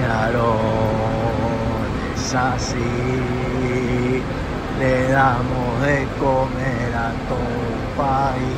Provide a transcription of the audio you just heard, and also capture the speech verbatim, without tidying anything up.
Peñarol es así, le damos de comer a todo un país.